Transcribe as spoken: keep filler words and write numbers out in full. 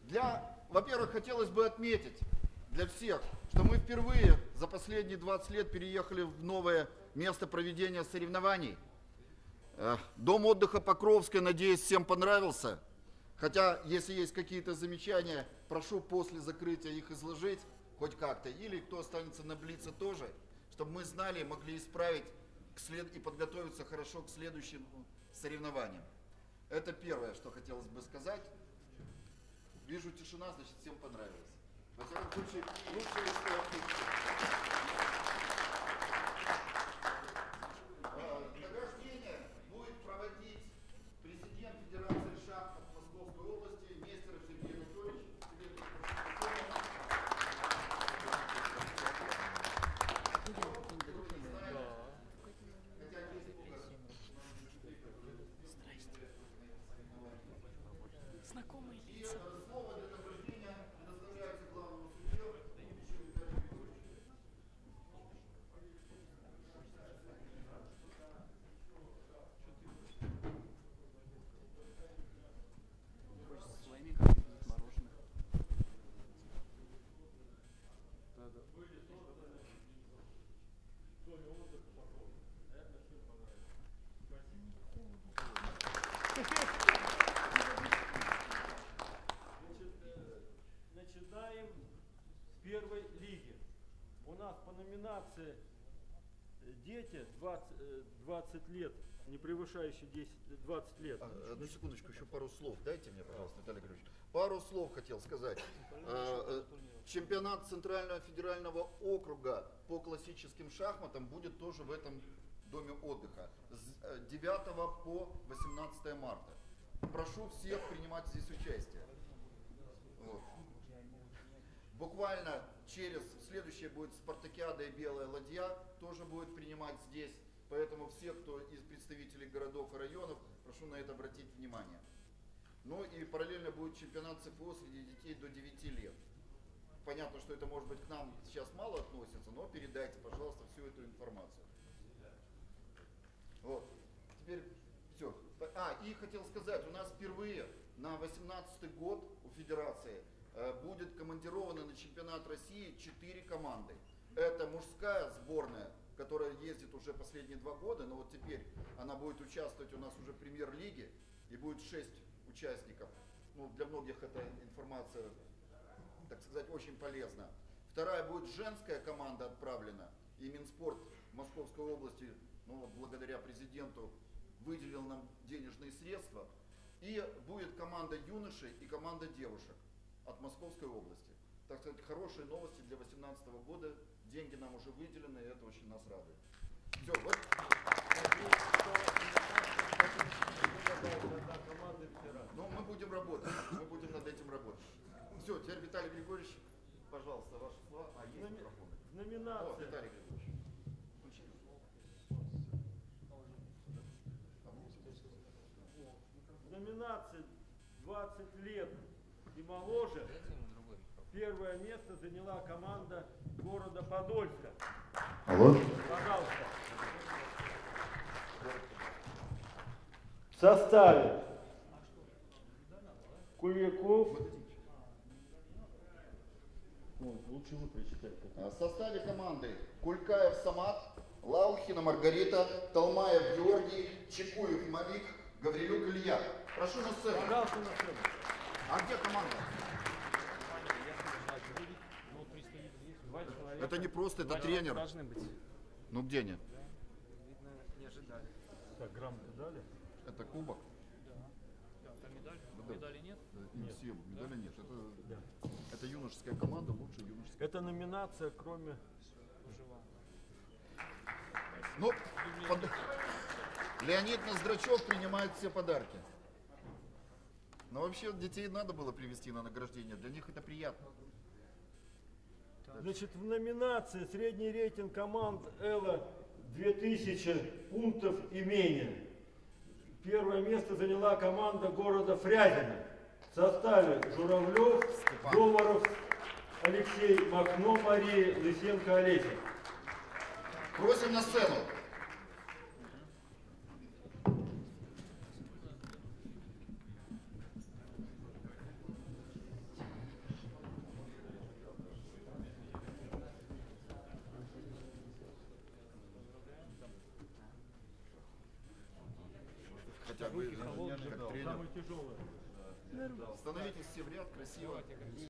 Для, во-первых, хотелось бы отметить для всех, что мы впервые за последние двадцать лет переехали в новое место проведения соревнований. Дом отдыха Покровская, надеюсь, всем понравился. Хотя, если есть какие-то замечания, прошу после закрытия их изложить хоть как-то. Или кто останется на Блице тоже, чтобы мы знали, могли исправить к след... и подготовиться хорошо к следующим соревнованиям. Это первое, что хотелось бы сказать. Вижу тишина, значит, всем понравилось. Во всяком случае, лучше, что... Награждение будет проводить президент Федерации шахмат Московской области Нестеров Сергей Анатольевич. Знакомые лица. Слово для награждения предоставляется главному судье Виталию Григорьевичу. Хочется своими как-нибудь мороженых. Начинаем с первой лиги. У нас по номинации дети двадцать лет, не превышающие десять, двадцать лет. А, одну секундочку, еще пару слов. Дайте мне, пожалуйста, Виталий Григорьевич. Пару слов хотел сказать. А, чемпионат Центрального федерального округа по классическим шахматам будет тоже в этом доме отдыха с девятого по восемнадцатое марта. Прошу всех принимать здесь участие. Вот. Буквально через следующее будет спартакиада и белая ладья, тоже будет принимать здесь. Поэтому всех, кто из представителей городов и районов, прошу на это обратить внимание. Ну и параллельно будет чемпионат ЦФО среди детей до девяти лет. Понятно, что это может быть к нам сейчас мало относится, но передайте, пожалуйста, всю эту информацию. Вот. Теперь все. А, и хотел сказать, у нас впервые на восемнадцатый год у Федерации э, будет командировано на чемпионат России четыре команды. Это мужская сборная, которая ездит уже последние два года, но вот теперь она будет участвовать у нас уже в премьер-лиге, и будет шесть участников. Ну, для многих эта информация, так сказать, очень полезна. Вторая будет женская команда отправлена, и Минспорт Московской области, ну, вот благодаря президенту, выделил нам денежные средства. И будет команда юношей и команда девушек от Московской области. Так сказать, хорошие новости для две тысячи восемнадцатого года. Деньги нам уже выделены, и это очень нас радует. Все, вот. Ну, мы будем работать, мы будем над этим работать. Все, теперь Виталий Григорьевич, пожалуйста, ваши слова. А, есть микрофоны. Номинация. О, Виталий Григорьевич. Включи. В номинации двадцать лет и моложе первое место заняла команда города Подольска. Алло. Пожалуйста. В составе Куликов. Ну, лучше вы прочитайте. В составе команды Кулькаев Самат, Лаухина Маргарита, Толмаев Георгий, Чекуев Малик, Гаврилюк Илья. Прошу на сцену. Пожалуйста, на сцену. А где команда? Два человека. Это не просто, это Два тренер. должны быть. Ну где они? Видно, не ожидали. Так, грамоты дали? Это кубок? Да, там медаль? Да. Медали нет? Не Нет. все, медали нет. Это, Да. это юношеская команда, лучшая юношеская. Это номинация, кроме... Пожелал. Ну, под... Леонид Ноздрачев принимает все подарки. Но вообще детей надо было привести на награждение. Для них это приятно. Значит, в номинации средний рейтинг команд Элла две тысячи пунктов и менее. Первое место заняла команда города Фрязино. В составе Журавлев, Говоров, Алексей, Махно Мария, Лысенко Олеся. Просим на сцену. Руки холодные. как тренер. Самое тяжелое. Становитесь все в ряд, красиво.